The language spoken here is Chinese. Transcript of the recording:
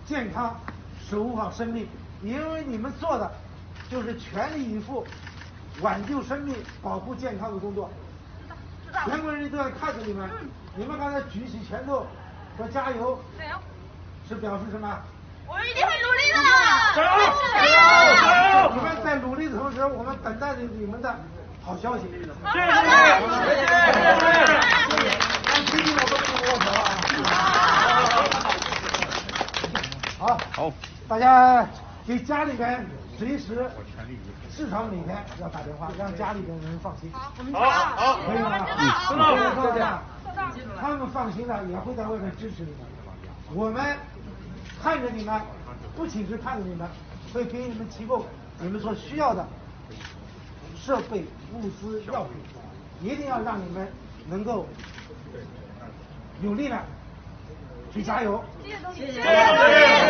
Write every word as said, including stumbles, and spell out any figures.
健康，守护好生命，因为你们做的就是全力以赴挽救生命、保护健康的工作。全国人民都在看着你们，嗯、你们刚才举起拳头说加油，加油，是表示什么？ 我们一定会努力的。 加油！加油！加油！你们在努力的同时，我们等待着你们的好消息。 好的。谢谢。 谢谢。让亲戚们都不握手啊！好，好，大家给家里边随时。至少每天要打电话，让家里边人放心。 好，我们知道，好， 可以吗？ 知道，知道， 知道。他们放心的，也会在外面支持你们。我们看着你们，不仅是看着你们，会给你们提供你们所需要的设备、物资、药品，一定要让你们能够有力量去加油。 谢谢，谢谢。